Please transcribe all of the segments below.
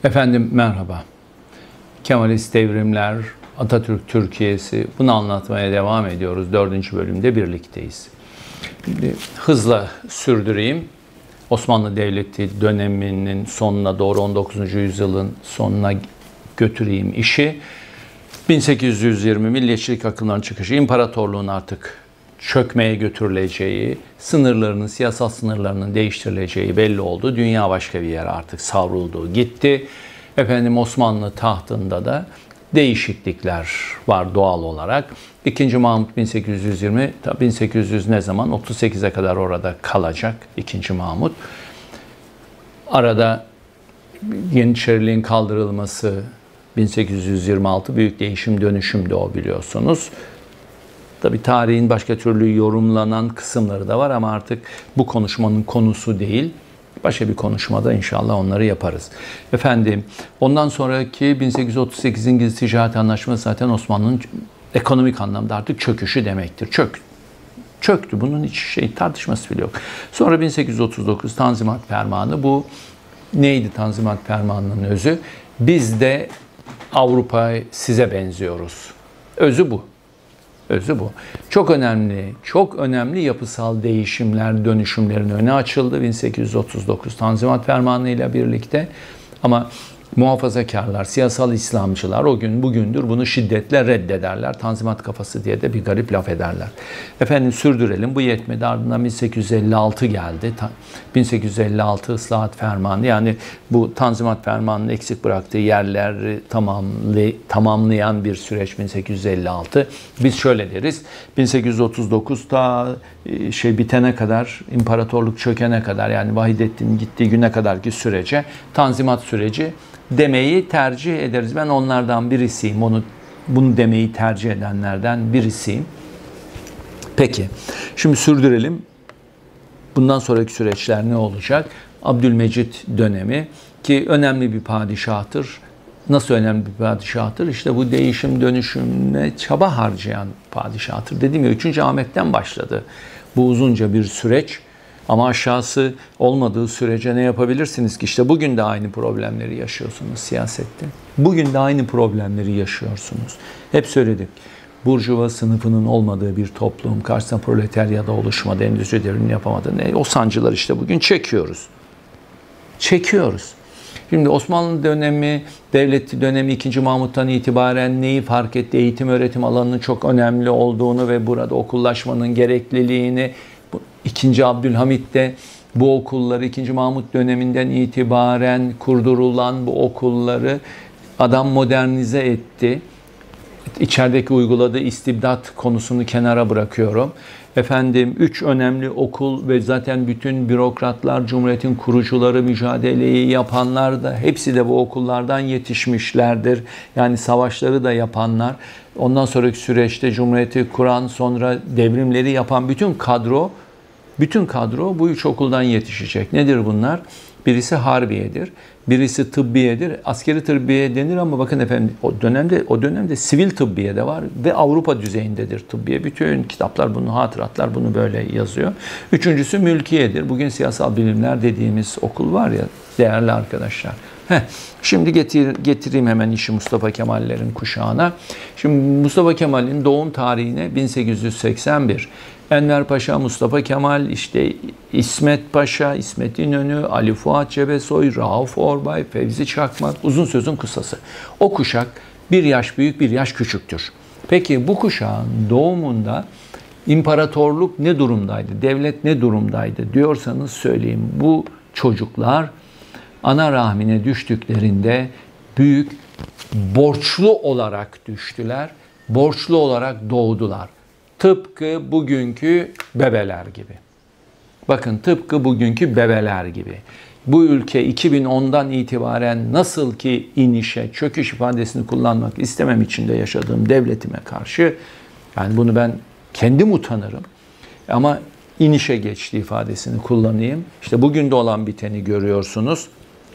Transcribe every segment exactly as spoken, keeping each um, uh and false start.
Efendim merhaba. Kemalist devrimler, Atatürk Türkiye'si, bunu anlatmaya devam ediyoruz. Dördüncü bölümde birlikteyiz. Şimdi hızla sürdüreyim. Osmanlı Devleti döneminin sonuna doğru on dokuzuncu yüzyılın sonuna götüreyim işi. bin sekiz yüz yirmi milliyetçilik akımlarının çıkışı, imparatorluğun artık çökmeye götürüleceği, sınırlarının, siyasal sınırlarının değiştirileceği belli oldu. Dünya başka bir yere artık savruldu, gitti. Efendim Osmanlı tahtında da değişiklikler var doğal olarak. İkinci Mahmut bin sekiz yüz yirmi, bin sekiz yüz ne zaman? otuz sekize kadar orada kalacak ikinci Mahmut. Arada Yeniçeriliğin kaldırılması bin sekiz yüz yirmi altı büyük değişim dönüşüm de o biliyorsunuz. Tabii tarihin başka türlü yorumlanan kısımları da var ama artık bu konuşmanın konusu değil. Başka bir konuşmada inşallah onları yaparız. Efendim, ondan sonraki bin sekiz yüz otuz sekiz İngiliz Ticaret Anlaşması zaten Osmanlı'nın ekonomik anlamda artık çöküşü demektir. Çök, çöktü. Bunun hiç şey tartışması bile yok. Sonra bin sekiz yüz otuz dokuz Tanzimat Fermanı. Bu neydi Tanzimat Fermanı'nın özü? Biz de Avrupa size benziyoruz. Özü bu. Özü bu. Çok önemli, çok önemli yapısal değişimler, dönüşümlerin önü açıldı bin sekiz yüz otuz dokuz Tanzimat Fermanı ile birlikte. Ama muhafazakarlar, siyasal İslamcılar o gün bugündür bunu şiddetle reddederler. Tanzimat kafası diye de bir garip laf ederler. Efendim sürdürelim. Bu yetmedi. Ardından bin sekiz yüz elli altı geldi. bin sekiz yüz elli altı Islahat Fermanı. Yani bu Tanzimat Fermanı'nın eksik bıraktığı yerleri tamamlay tamamlayan bir süreç bin sekiz yüz elli altı. Biz şöyle deriz. bin sekiz yüz otuz dokuz ta şey bitene kadar, imparatorluk çökene kadar, yani Vahidettin'in gittiği güne kadarki sürece Tanzimat süreci demeyi tercih ederiz. Ben onlardan birisiyim. Onu bunu demeyi tercih edenlerden birisiyim. Peki. Şimdi sürdürelim. Bundan sonraki süreçler ne olacak? Abdülmecit dönemi ki önemli bir padişahtır. Nasıl önemli bir padişahtır? İşte bu değişim dönüşümüne çaba harcayan padişahtır. Dediğim gibi üçüncü Ahmet'ten başladı bu uzunca bir süreç. Ama aşağısı olmadığı sürece ne yapabilirsiniz ki? İşte bugün de aynı problemleri yaşıyorsunuz siyasette. Bugün de aynı problemleri yaşıyorsunuz. Hep söyledik. Burjuva sınıfının olmadığı bir toplum, karşısında proletaryada oluşmadı, endüstri devrimini yapamadı. Ne? O sancılar işte bugün çekiyoruz. Çekiyoruz. Şimdi Osmanlı dönemi, devleti dönemi ikinci Mahmut'tan itibaren neyi fark etti? Eğitim öğretim alanının çok önemli olduğunu ve burada okullaşmanın gerekliliğini, ikinci Abdülhamit de bu okulları ikinci Mahmut döneminden itibaren kurdurulan bu okulları adam modernize etti. İçerideki uyguladığı istibdat konusunu kenara bırakıyorum. Efendim üç önemli okul ve zaten bütün bürokratlar, Cumhuriyet'in kurucuları, mücadeleyi yapanlar da hepsi de bu okullardan yetişmişlerdir. Yani savaşları da yapanlar. Ondan sonraki süreçte Cumhuriyet'i kuran, sonra devrimleri yapan bütün kadro Bütün kadro bu üç okuldan yetişecek. Nedir bunlar? Birisi Harbiye'dir, birisi Tıbbiye'dir. Askeri tıbbiye denir ama bakın efendim o dönemde o dönemde sivil tıbbiye de var ve Avrupa düzeyindedir tıbbiye. Bütün kitaplar bunu, hatıratlar bunu böyle yazıyor. Üçüncüsü mülkiyedir. Bugün siyasal bilimler dediğimiz okul var ya değerli arkadaşlar. Heh, şimdi getir, getireyim hemen işi Mustafa Kemal'lerin kuşağına. Şimdi Mustafa Kemal'in doğum tarihine bin sekiz yüz seksen bir. Enver Paşa, Mustafa Kemal, işte İsmet Paşa, İsmet İnönü, Ali Fuat Cebesoy, Rauf Orbay, Fevzi Çakmak, uzun sözün kısası. O kuşak bir yaş büyük, bir yaş küçüktür. Peki bu kuşağın doğumunda imparatorluk ne durumdaydı, devlet ne durumdaydı diyorsanız söyleyeyim. Bu çocuklar ana rahmine düştüklerinde büyük borçlu olarak düştüler, borçlu olarak doğdular. Tıpkı bugünkü bebeler gibi. Bakın tıpkı bugünkü bebeler gibi. Bu ülke iki bin ondan itibaren nasıl ki inişe, çöküş ifadesini kullanmak istemem içinde yaşadığım devletime karşı, yani bunu ben kendim utanırım. Ama inişe geçti ifadesini kullanayım. İşte bugün de olan biteni görüyorsunuz.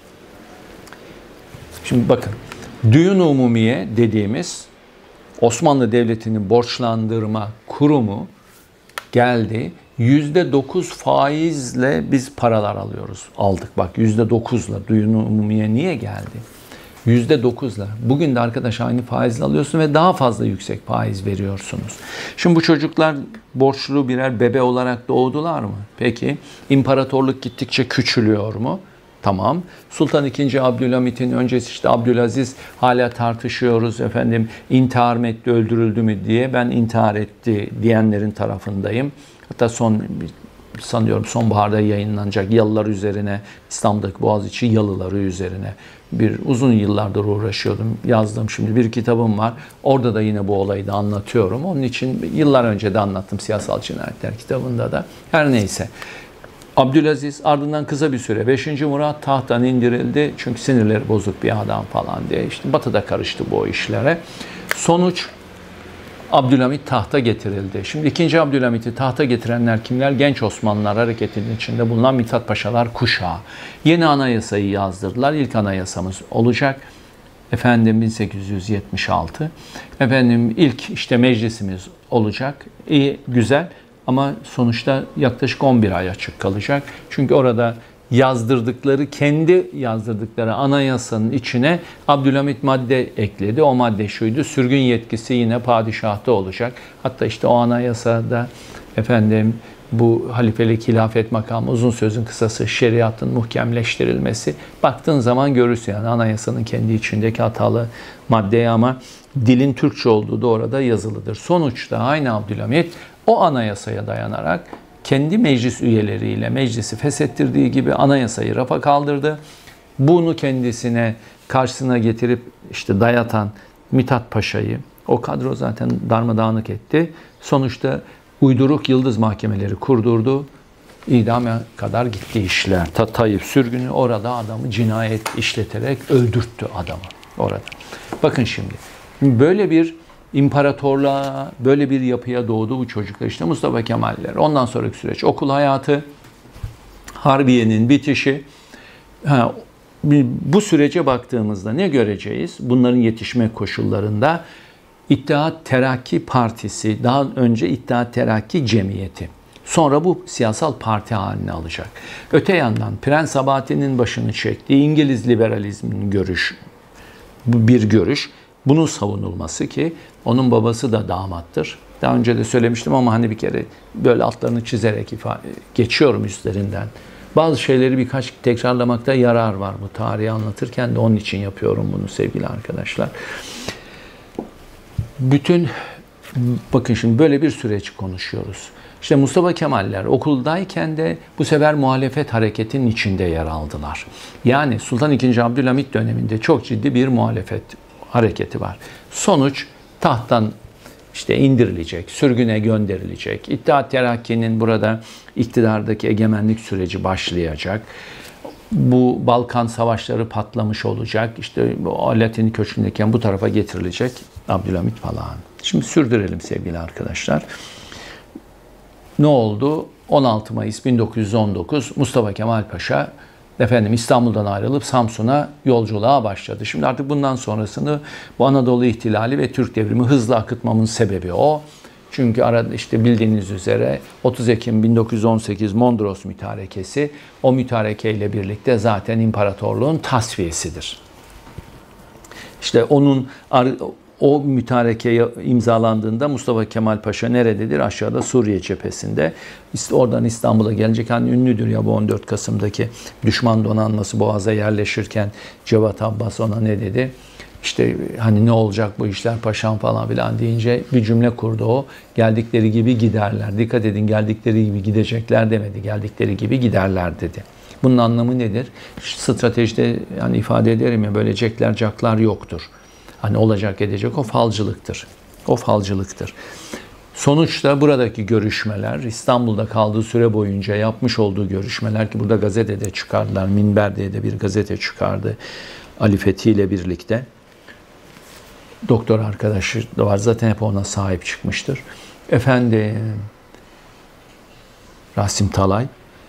Şimdi bakın, Düğün Umumiye dediğimiz Osmanlı Devleti'nin borçlandırma kurumu geldi. yüzde dokuz faizle biz paralar alıyoruz. Aldık bak yüzde dokuzla Düğün Umumiye niye geldi? yüzde dokuzla. Bugün de arkadaş aynı faizle alıyorsun ve daha fazla yüksek faiz veriyorsunuz. Şimdi bu çocuklar borçlu birer bebe olarak doğdular mı? Peki imparatorluk gittikçe küçülüyor mu? Tamam. Sultan ikinci. Abdülhamit'in öncesi işte Abdülaziz, hala tartışıyoruz efendim, intihar mı etti, öldürüldü mü diye. Ben intihar etti diyenlerin tarafındayım. Hatta son sanıyorum sonbaharda yayınlanacak Yalılar üzerine, İstanbul'daki Boğaziçi Yalıları üzerine bir uzun yıllardır uğraşıyordum. Yazdım, şimdi bir kitabım var. Orada da yine bu olayı da anlatıyorum. Onun için yıllar önce de anlattım Siyasal Cinayetler kitabında da. Her neyse. Abdülaziz, ardından kısa bir süre beşinci. Murat tahttan indirildi. Çünkü sinirleri bozuk bir adam falan diye. İşte Batı'da karıştı bu işlere. Sonuç, Abdülhamit tahta getirildi. Şimdi ikinci. Abdülhamit'i tahta getirenler kimler? Genç Osmanlılar hareketinin içinde bulunan Mithat Paşalar kuşağı. Yeni anayasayı yazdırdılar. İlk anayasamız olacak. Efendim bin sekiz yüz yetmiş altı. Efendim ilk işte meclisimiz olacak. İyi, güzel. Ama sonuçta yaklaşık on bir ay açık kalacak. Çünkü orada yazdırdıkları, kendi yazdırdıkları anayasanın içine Abdülhamit madde ekledi. O madde şuydu: sürgün yetkisi yine padişahta olacak. Hatta işte o anayasada efendim bu halifelik, hilafet makamı, uzun sözün kısası şeriatın muhkemleştirilmesi. Baktığın zaman görürsün yani anayasanın kendi içindeki hatalı maddeyi, ama dilin Türkçe olduğu da orada yazılıdır. Sonuçta aynı Abdülhamit o anayasaya dayanarak kendi meclis üyeleriyle meclisi feshettirdiği gibi anayasayı rafa kaldırdı. Bunu kendisine karşısına getirip işte dayatan Mithat Paşa'yı, o kadro zaten darmadağınık etti. Sonuçta uyduruk yıldız mahkemeleri kurdurdu. İdama kadar gitti işler. Tayyip sürgünü, orada adamı cinayet işleterek öldürttü adamı orada. Bakın şimdi böyle bir imparatorluğa, böyle bir yapıya doğdu bu çocuklar. İşte Mustafa Kemaller. Ondan sonraki süreç okul hayatı, Harbiye'nin bitişi. Ha, bu sürece baktığımızda ne göreceğiz? Bunların yetişme koşullarında İttihat Terakki Partisi, daha önce İttihat Terakki Cemiyeti. Sonra bu siyasal parti haline alacak. Öte yandan Prens Sabahattin'in başını çektiği İngiliz liberalizminin görüş, bu bir görüş. Bunun savunulması, ki onun babası da damattır. Daha önce de söylemiştim ama hani bir kere böyle altlarını çizerek ifade, geçiyorum üstlerinden. Bazı şeyleri birkaç tekrarlamakta yarar var bu tarihi anlatırken de, onun için yapıyorum bunu sevgili arkadaşlar. Bütün, bakın şimdi böyle bir süreç konuşuyoruz. İşte Mustafa Kemaller okuldayken de bu sefer muhalefet hareketinin içinde yer aldılar. Yani Sultan ikinci. Abdülhamit döneminde çok ciddi bir muhalefet hareketi var. Sonuç, tahttan işte indirilecek, sürgüne gönderilecek. İttihat Terakki'nin burada iktidardaki egemenlik süreci başlayacak. Bu Balkan savaşları patlamış olacak. İşte Alaaddin Köşkü'ndeyken bu tarafa getirilecek Abdülhamit falan. Şimdi sürdürelim sevgili arkadaşlar. Ne oldu? on altı Mayıs bin dokuz yüz on dokuz Mustafa Kemal Paşa efendim İstanbul'dan ayrılıp Samsun'a yolculuğa başladı. Şimdi artık bundan sonrasını bu Anadolu İhtilali ve Türk Devrimi hızlı akıtmamın sebebi o. Çünkü arada işte bildiğiniz üzere otuz Ekim bin dokuz yüz on sekiz Mondros Mütarekesi, o mütarekeyle birlikte zaten imparatorluğun tasfiyesidir. İşte onun o mütareke imzalandığında Mustafa Kemal Paşa nerededir? Aşağıda Suriye cephesinde. İşte oradan İstanbul'a gelecek. Hani ünlüdür ya bu on dört Kasım'daki düşman donanması Boğaz'a yerleşirken Cevat Abbas ona ne dedi? İşte hani ne olacak bu işler paşam falan filan deyince bir cümle kurdu o. Geldikleri gibi giderler. Dikkat edin, geldikleri gibi gidecekler demedi. Geldikleri gibi giderler dedi. Bunun anlamı nedir? Stratejide yani ifade ederim ya, böyle cekler caklar yoktur. Hani olacak edecek, o falcılıktır. O falcılıktır. Sonuçta buradaki görüşmeler, İstanbul'da kaldığı süre boyunca yapmış olduğu görüşmeler, ki burada gazetede çıkardılar, Minber diye de bir gazete çıkardı Ali Fethi ile birlikte. Doktor arkadaşı da var, zaten hep ona sahip çıkmıştır. Efendim, Rasim Talay,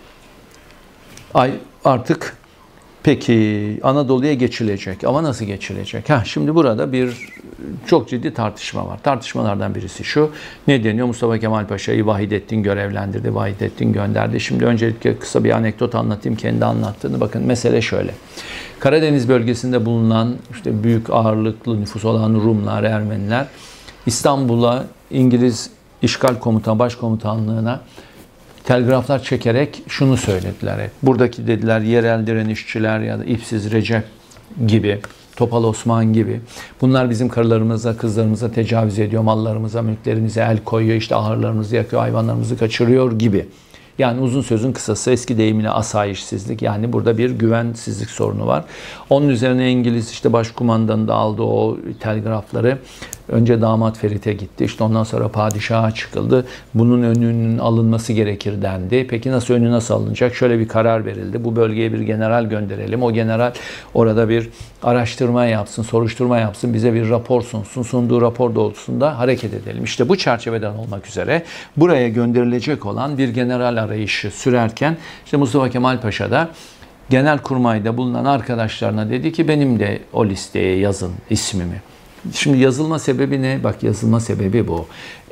ay artık peki Anadolu'ya geçilecek ama nasıl geçilecek? Ha, şimdi burada bir çok ciddi tartışma var. Tartışmalardan birisi şu. Ne deniyor? Mustafa Kemal Paşa'yı Vahidettin görevlendirdi. Vahidettin gönderdi. Şimdi öncelikle kısa bir anekdot anlatayım. Kendi anlattığını. Bakın mesele şöyle. Karadeniz bölgesinde bulunan işte büyük ağırlıklı nüfus olan Rumlar, Ermeniler İstanbul'a İngiliz İşgal Komutan Başkomutanlığına telgraflar çekerek şunu söylediler. Hep. Buradaki dediler yerel direnişçiler ya da İpsiz Recep gibi, Topal Osman gibi. Bunlar bizim karılarımıza, kızlarımıza tecavüz ediyor, mallarımıza, mülklerimize el koyuyor, işte ahırlarımızı yakıyor, hayvanlarımızı kaçırıyor gibi. Yani uzun sözün kısası eski deyimiyle asayişsizlik. Yani burada bir güvensizlik sorunu var. Onun üzerine İngiliz işte başkumandanın da aldığı o telgrafları önce damat Ferit'e gitti. İşte ondan sonra padişaha çıkıldı. Bunun önünün alınması gerekir dendi. Peki nasıl önü nasıl alınacak? Şöyle bir karar verildi. Bu bölgeye bir general gönderelim. O general orada bir araştırma yapsın, soruşturma yapsın, bize bir rapor sunsun. Sunduğu rapor doğrultusunda hareket edelim. İşte bu çerçeveden olmak üzere buraya gönderilecek olan bir general arayışı sürerken işte Mustafa Kemal Paşa da Genelkurmay'da bulunan arkadaşlarına dedi ki benim de o listeye yazın ismimi. Şimdi yazılma sebebi ne? Bak yazılma sebebi bu.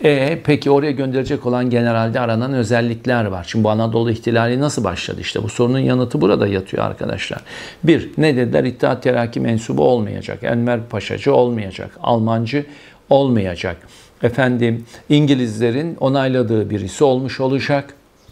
E peki oraya gönderecek olan generalde aranan özellikler var. Şimdi bu Anadolu ihtilali nasıl başladı? İşte bu sorunun yanıtı burada yatıyor arkadaşlar. Bir, ne dediler? İttihat Terakki mensubu olmayacak. Enver Paşacı olmayacak. Almancı olmayacak. Efendim İngilizlerin onayladığı birisi olmuş olacak.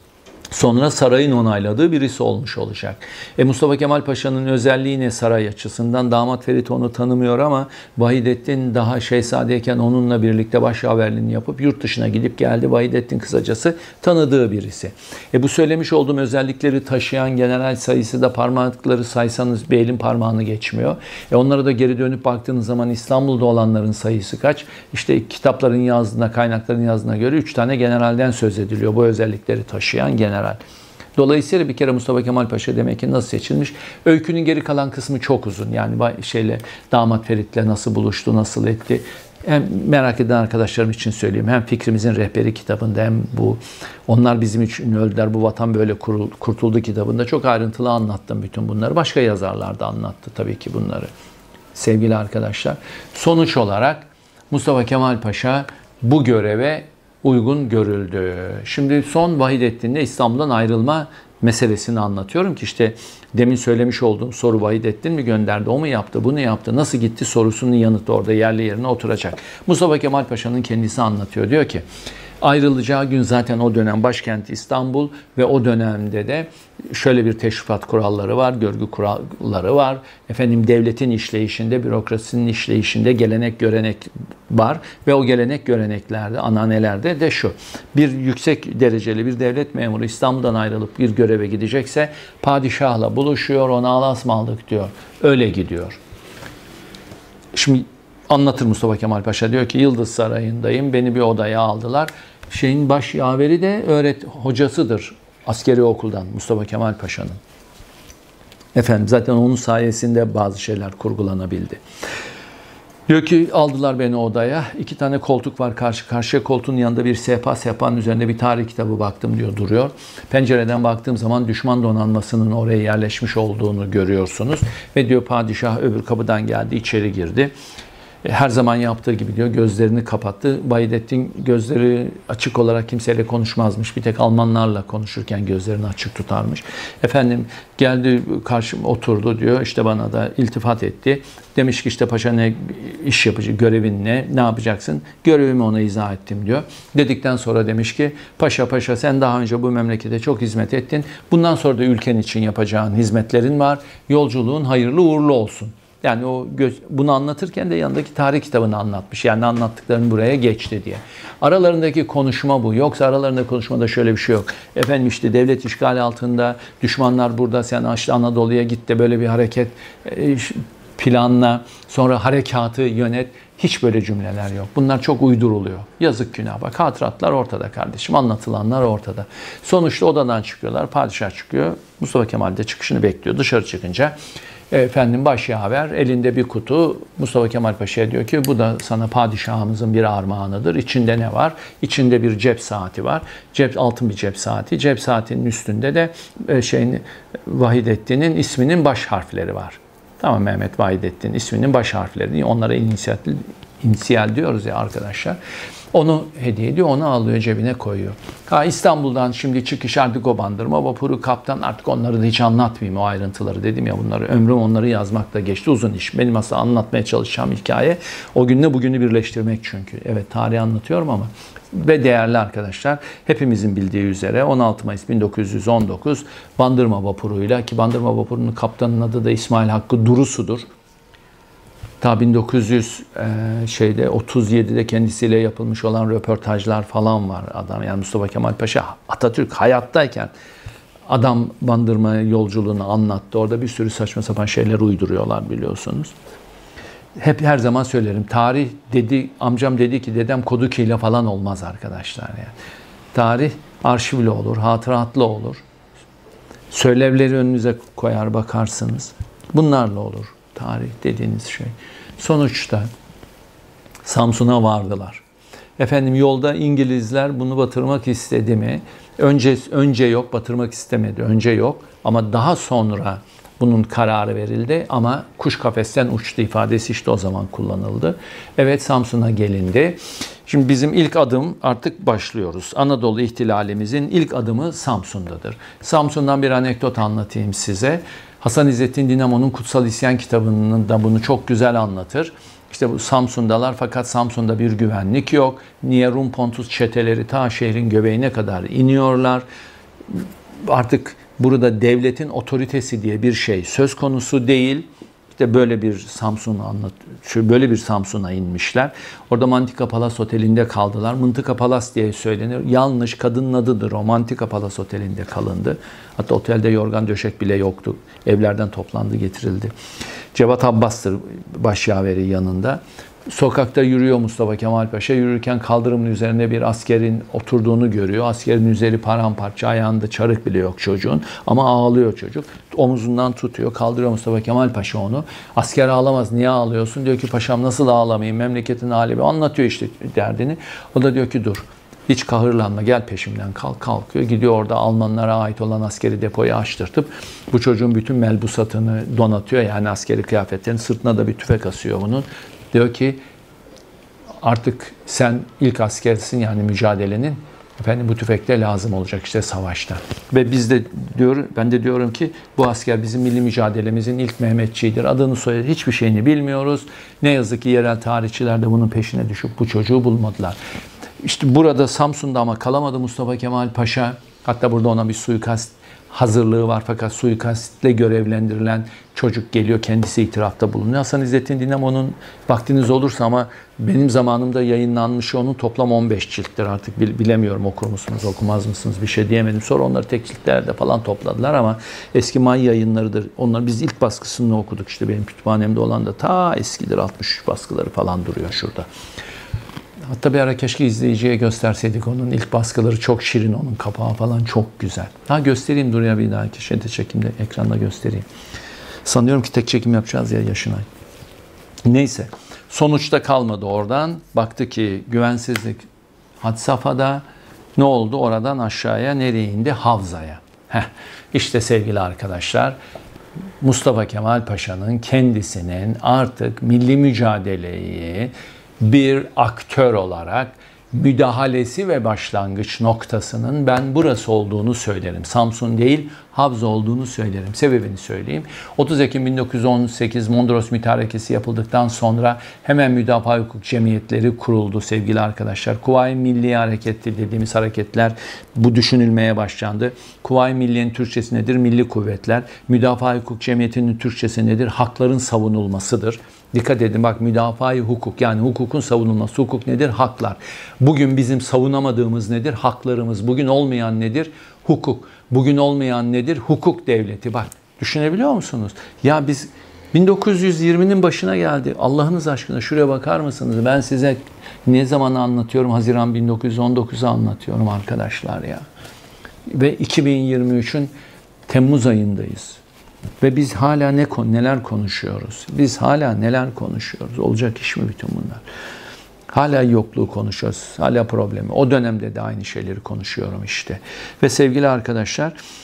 Sonra sarayın onayladığı birisi olmuş olacak. E Mustafa Kemal Paşa'nın özelliği ne saray açısından? Damat Ferit onu tanımıyor ama Vahidettin daha şehzadeyken onunla birlikte başyaverliğini yapıp yurt dışına gidip geldi. Vahidettin kısacası tanıdığı birisi. E bu söylemiş olduğum özellikleri taşıyan general sayısı da parmakları saysanız bir elin parmağını geçmiyor. E onlara da geri dönüp baktığınız zaman İstanbul'da olanların sayısı kaç? İşte kitapların yazdığına, kaynakların yazdığına göre üç tane generalden söz ediliyor. Bu özellikleri taşıyan general. Dolayısıyla bir kere Mustafa Kemal Paşa demek ki nasıl seçilmiş? Öykünün geri kalan kısmı çok uzun. Yani şeyle damat Ferit'le nasıl buluştu, nasıl etti? Hem merak eden arkadaşlarım için söyleyeyim. Hem Fikrimizin Rehberi kitabında hem bu Onlar Bizim için Öldüler, Bu Vatan Böyle Kurtuldu kitabında çok ayrıntılı anlattım bütün bunları. Başka yazarlar da anlattı tabii ki bunları. Sevgili arkadaşlar, sonuç olarak Mustafa Kemal Paşa bu göreve uygun görüldü. Şimdi son Vahidettin'le İstanbul'dan ayrılma meselesini anlatıyorum ki işte demin söylemiş olduğum soru Vahidettin mi gönderdi, o mu yaptı, bunu yaptı, nasıl gitti sorusunun yanıtı orada yerli yerine oturacak. Mustafa Kemal Paşa'nın kendisi anlatıyor. Diyor ki ayrılacağı gün zaten o dönem başkent İstanbul ve o dönemde de şöyle bir teşrifat kuralları var, görgü kuralları var. Efendim devletin işleyişinde, bürokrasinin işleyişinde gelenek görenek var ve o gelenek göreneklerde, ananelerde de şu. Bir yüksek dereceli bir devlet memuru İstanbul'dan ayrılıp bir göreve gidecekse padişahla buluşuyor, ona Allah'a ısmarladık diyor. Öyle gidiyor. Şimdi anlatır Mustafa Kemal Paşa, diyor ki Yıldız Sarayı'ndayım, beni bir odaya aldılar. Şeyin baş yaveri de öğret hocasıdır askeri okuldan Mustafa Kemal Paşa'nın. Efendim zaten onun sayesinde bazı şeyler kurgulanabildi. Diyor ki aldılar beni odaya. İki tane koltuk var karşı karşıya. Koltuğun yanında bir sehpa. Sehpanın üzerinde bir tarih kitabı baktım diyor duruyor. Pencereden baktığım zaman düşman donanmasının oraya yerleşmiş olduğunu görüyorsunuz. Ve diyor padişah öbür kapıdan geldi, içeri girdi. Her zaman yaptığı gibi diyor gözlerini kapattı. Vahidettin gözleri açık olarak kimseyle konuşmazmış. Bir tek Almanlarla konuşurken gözlerini açık tutarmış. Efendim geldi karşıma oturdu diyor. İşte bana da iltifat etti. Demiş ki işte paşa ne iş yapıcı, görevin ne, ne yapacaksın? Görevimi ona izah ettim diyor. Dedikten sonra demiş ki paşa paşa sen daha önce bu memlekete çok hizmet ettin. Bundan sonra da ülken için yapacağın hizmetlerin var. Yolculuğun hayırlı uğurlu olsun. Yani o göz, bunu anlatırken de yanındaki tarih kitabını anlatmış. Yani anlattıklarını buraya geçti diye. Aralarındaki konuşma bu. Yoksa aralarında konuşmada şöyle bir şey yok. Efendim işte devlet işgali altında, düşmanlar burada, sen işte Anadolu'ya git de böyle bir hareket planla, sonra harekatı yönet. Hiç böyle cümleler yok. Bunlar çok uyduruluyor. Yazık günah. Bak hatıratlar ortada kardeşim. Anlatılanlar ortada. Sonuçta odadan çıkıyorlar. Padişah çıkıyor. Mustafa Kemal de çıkışını bekliyor. Dışarı çıkınca efendim başyaver elinde bir kutu Mustafa Kemal Paşa'ya diyor ki bu da sana padişahımızın bir armağanıdır. İçinde ne var? İçinde bir cep saati var. Cep altın bir cep saati. Cep saatinin üstünde de şeyin Vahidettin'in isminin baş harfleri var. Tamam, Mehmet Vahidettin isminin baş harfleri. Onlara inisiyatif İnisiyal diyoruz ya arkadaşlar. Onu hediye ediyor, onu alıyor, cebine koyuyor. Ha, İstanbul'dan şimdi çıkış artık o bandırma vapuru, kaptan, artık onları da hiç anlatmayayım, o ayrıntıları dedim ya, bunları ömrüm onları yazmakla geçti, uzun iş. Benim aslında anlatmaya çalışacağım hikaye o günle bugünü birleştirmek çünkü. Evet, tarihi anlatıyorum ama. Ve değerli arkadaşlar, hepimizin bildiği üzere on altı Mayıs bin dokuz yüz on dokuz bandırma vapuruyla, ki bandırma vapurunun kaptanının adı da İsmail Hakkı Durusu'dur. Ta bin dokuz yüz e, şeyde otuz yedide kendisiyle yapılmış olan röportajlar falan var adam. Yani Mustafa Kemal Paşa Atatürk hayattayken adam bandırma yolculuğunu anlattı. Orada bir sürü saçma sapan şeyler uyduruyorlar biliyorsunuz. Hep her zaman söylerim. Tarih dedi, amcam dedi ki dedem Koduki ile falan olmaz arkadaşlar yani. Tarih arşivle olur, hatıratlı olur. Söylevleri önünüze koyar bakarsınız. Bunlarla olur tarih dediğiniz şey. Sonuçta Samsun'a vardılar. Efendim yolda İngilizler bunu batırmak istedi mi? Önce önce yok, batırmak istemedi. Önce yok ama daha sonra bunun kararı verildi ama kuş kafesten uçtu ifadesi işte o zaman kullanıldı. Evet, Samsun'a gelindi. Şimdi bizim ilk adım artık başlıyoruz. Anadolu ihtilalimizin ilk adımı Samsun'dadır. Samsun'dan bir anekdot anlatayım size. Hasan İzzettin Dinamo'nun Kutsal İsyan kitabının da bunu çok güzel anlatır. İşte bu Samsun'dalar fakat Samsun'da bir güvenlik yok. Niye Rum Pontus çeteleri ta şehrin göbeğine kadar iniyorlar. Artık burada devletin otoritesi diye bir şey söz konusu değil. İşte böyle bir Samsun'u anlat, böyle bir Samsun'a inmişler. Orada Mantika Palas Oteli'nde kaldılar. Mıntıka Palas diye söylenir. Yanlış, kadının adıdır o. Mantika Palas Oteli'nde kalındı. Hatta otelde yorgan döşek bile yoktu. Evlerden toplandı, getirildi. Cevat Abbas'tır başyaveri yanında. Sokakta yürüyor Mustafa Kemal Paşa. Yürürken kaldırımın üzerine bir askerin oturduğunu görüyor. Askerin üzeri paramparça, ayağında çarık bile yok çocuğun. Ama ağlıyor çocuk. Omuzundan tutuyor, kaldırıyor Mustafa Kemal Paşa onu. Asker ağlamaz, niye ağlıyorsun? Diyor ki paşam nasıl ağlamayayım, memleketin hali. Anlatıyor işte derdini. O da diyor ki dur, hiç kahırlanma, gel peşimden, kalk. Kalkıyor. Gidiyor, orada Almanlara ait olan askeri depoyu açtırtıp bu çocuğun bütün melbusatını donatıyor. Yani askeri kıyafetlerini, sırtına da bir tüfek asıyor bunun. Diyor ki artık sen ilk askersin, yani mücadelenin. Efendim bu tüfek de lazım olacak işte savaşta. Ve biz de diyor, ben de diyorum ki bu asker bizim milli mücadelemizin ilk Mehmetçiğidir. Adını soyadı hiçbir şeyini bilmiyoruz. Ne yazık ki yerel tarihçiler de bunun peşine düşüp bu çocuğu bulmadılar. İşte burada Samsun'da ama kalamadı Mustafa Kemal Paşa. Hatta burada ona bir suikast hazırlığı var fakat suikastle görevlendirilen çocuk geliyor, kendisi itirafta bulunuyor. Hasan İzzettin Dinamo'nun, vaktiniz olursa ama benim zamanımda yayınlanmış onun toplam on beş cilttir, artık bilemiyorum okur musunuz okumaz mısınız, bir şey diyemedim. Sonra onları tek ciltlerde falan topladılar ama eski May yayınlarıdır. Onlar biz ilk baskısını okuduk, işte benim kütüphanemde olan da ta eskidir, altmış üç baskıları falan duruyor şurada. Hatta bir ara keşke izleyiciye gösterseydik, onun ilk baskıları çok şirin, onun kapağı falan çok güzel. Ha göstereyim, dur ya bir dahaki şeyde çekimde ekranda göstereyim. Sanıyorum ki tek çekim yapacağız ya Yaşınay. Neyse, sonuçta kalmadı oradan. Baktı ki güvensizlik had safhada. Ne oldu? Oradan aşağıya nereye indi? Havza'ya. Heh, işte sevgili arkadaşlar, Mustafa Kemal Paşa'nın kendisinin artık milli mücadeleyi bir aktör olarak müdahalesi ve başlangıç noktasının ben burası olduğunu söylerim. Samsun değil, Havza olduğunu söylerim. Sebebini söyleyeyim. otuz Ekim bin dokuz yüz on sekiz Mondros Mütarekesi yapıldıktan sonra hemen müdafaa hukuk cemiyetleri kuruldu sevgili arkadaşlar. Kuvayi Milliye Hareketi dediğimiz hareketler bu düşünülmeye başlandı. Kuvayi Milliye'nin Türkçesi nedir? Milli kuvvetler. Müdafaa hukuk cemiyetinin Türkçesi nedir? Hakların savunulmasıdır. Dikkat edin bak, müdafaa-i hukuk, yani hukukun savunulması. Hukuk nedir? Haklar. Bugün bizim savunamadığımız nedir? Haklarımız. Bugün olmayan nedir? Hukuk. Bugün olmayan nedir? Hukuk devleti. Bak, düşünebiliyor musunuz? Ya biz bin dokuz yüz yirminin başına geldi. Allah'ınız aşkına şuraya bakar mısınız? Ben size ne zaman anlatıyorum? Haziran bin dokuz yüz on dokuzu anlatıyorum arkadaşlar ya. Ve iki bin yirmi üçün Temmuz ayındayız. Ve biz hala ne neler konuşuyoruz? Biz hala neler konuşuyoruz? Olacak iş mi bütün bunlar? Hala yokluğu konuşuyoruz. Hala problemi. O dönemde de aynı şeyleri konuşuyorum işte. Ve sevgili arkadaşlar,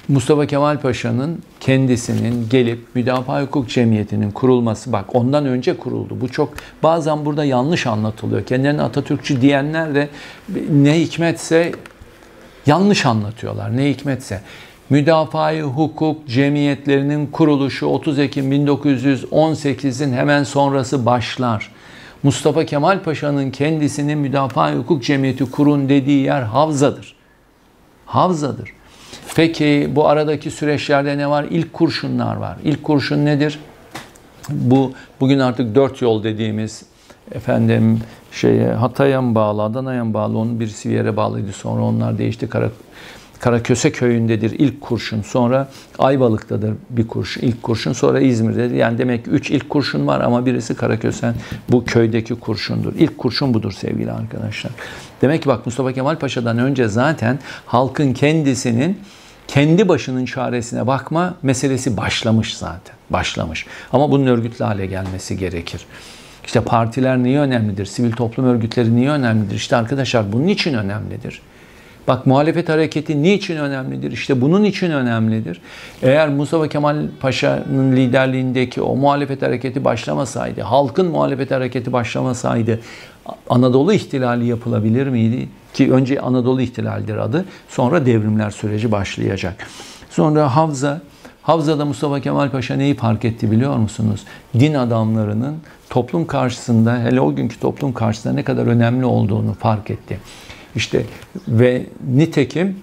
Mustafa Kemal Paşa'nın kendisinin gelip Müdafaa Hukuk Cemiyeti'nin kurulması, bak ondan önce kuruldu. Bu çok bazen burada yanlış anlatılıyor. Kendilerine Atatürkçü diyenler de ne hikmetse yanlış anlatıyorlar. Ne hikmetse. Müdafaa Hukuk Cemiyetlerinin kuruluşu otuz Ekim bin dokuz yüz on sekizin hemen sonrası başlar. Mustafa Kemal Paşa'nın kendisini Müdafaa Hukuk Cemiyeti kurun dediği yer Havza'dır. Havza'dır. Peki bu aradaki süreçlerde ne var? İlk kurşunlar var. İlk kurşun nedir? Bu bugün artık dört yol dediğimiz, efendim şeye Hatay'a mı bağlı, Adana'ya mı bağlı, onun birisi bir yere bağlıydı. Sonra onlar değişti. Kara, Karaköse köyündedir ilk kurşun. Sonra Ayvalık'tadır bir kurşun, ilk kurşun. Sonra İzmir'dedir. Yani demek ki üç ilk kurşun var ama birisi Karakösen, bu köydeki kurşundur. İlk kurşun budur sevgili arkadaşlar. Demek ki bak Mustafa Kemal Paşa'dan önce zaten halkın kendisinin kendi başının çaresine bakma meselesi başlamış zaten. Başlamış. Ama bunun örgütlü hale gelmesi gerekir. İşte partiler niye önemlidir? Sivil toplum örgütleri niye önemlidir? İşte arkadaşlar bunun için önemlidir. Bak muhalefet hareketi niçin önemlidir? İşte bunun için önemlidir. Eğer Mustafa Kemal Paşa'nın liderliğindeki o muhalefet hareketi başlamasaydı, halkın muhalefet hareketi başlamasaydı Anadolu ihtilali yapılabilir miydi? Ki önce Anadolu ihtilalidir adı. Sonra devrimler süreci başlayacak. Sonra Havza. Havza'da Mustafa Kemal Paşa neyi fark etti biliyor musunuz? Din adamlarının toplum karşısında, hele o günkü toplum karşısında ne kadar önemli olduğunu fark etti. İşte ve nitekim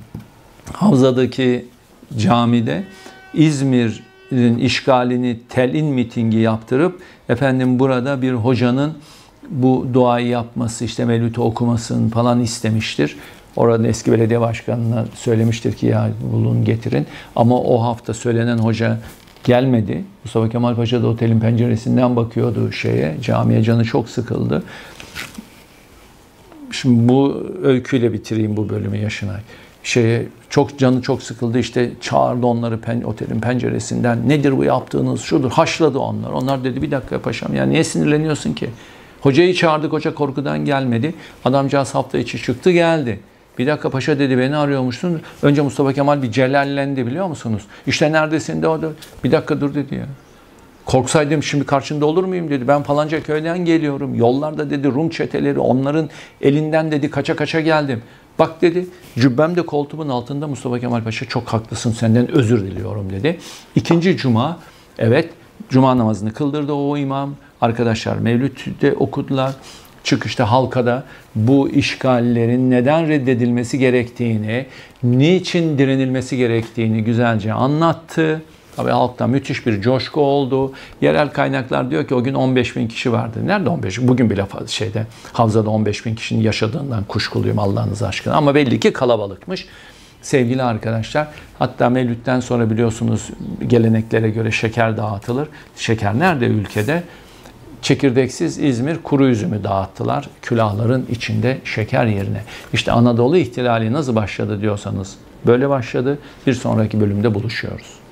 Havza'daki camide İzmir'in işgalini telin mitingi yaptırıp efendim burada bir hocanın bu duayı yapması, işte Mevlüt'ü okumasını falan istemiştir. Orada eski belediye başkanına söylemiştir ki ya bulun getirin. Ama o hafta söylenen hoca gelmedi. Mustafa Kemal Paşa da otelin penceresinden bakıyordu şeye, camiye, canı çok sıkıldı. Şimdi bu öyküyle bitireyim bu bölümü Yaşınay. Şeye, çok canı çok sıkıldı, işte çağırdı onları pen, otelin penceresinden. Nedir bu yaptığınız, şudur, haşladı onlar. Onlar dedi bir dakika paşam ya niye sinirleniyorsun ki? Hocayı çağırdık, hoca korkudan gelmedi. Adamcağız hafta içi çıktı geldi. Bir dakika paşa dedi beni arıyormuşsun. Önce Mustafa Kemal bir celallendi biliyor musunuz? İşte neredesin de o da. Bir dakika dur dedi ya. Korksaydım şimdi karşında olur muyum dedi. Ben falanca köyden geliyorum. Yollarda dedi Rum çeteleri, onların elinden dedi kaça kaça geldim. Bak dedi cübbem de koltuğumun altında. Mustafa Kemal Paşa çok haklısın, senden özür diliyorum dedi. İkinci cuma, evet cuma namazını kıldırdı o imam. Arkadaşlar Mevlüt'te okudular. Çıkışta halkada bu işgallerin neden reddedilmesi gerektiğini, niçin direnilmesi gerektiğini güzelce anlattı. Tabii halkta müthiş bir coşku oldu. Yerel kaynaklar diyor ki o gün on beş bin kişi vardı. Nerede on beş? Bugün bile şeyde Havza'da on beş bin kişinin yaşadığından kuşkuluyum Allah'ınız aşkına. Ama belli ki kalabalıkmış. Sevgili arkadaşlar, hatta Mevlüt'ten sonra biliyorsunuz geleneklere göre şeker dağıtılır. Şeker nerede ülkede? Çekirdeksiz İzmir kuru üzümü dağıttılar külahların içinde şeker yerine. İşte Anadolu ihtilali nasıl başladı diyorsanız böyle başladı. Bir sonraki bölümde buluşuyoruz.